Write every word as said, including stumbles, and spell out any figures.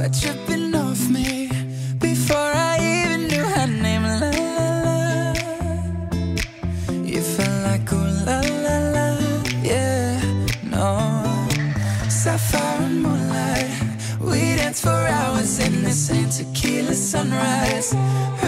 were tripping off me before I even knew her name. La la la, you felt like ooh la la la, yeah, no. Sapphire and moonlight, we danced for hours in the same tequila sunrise.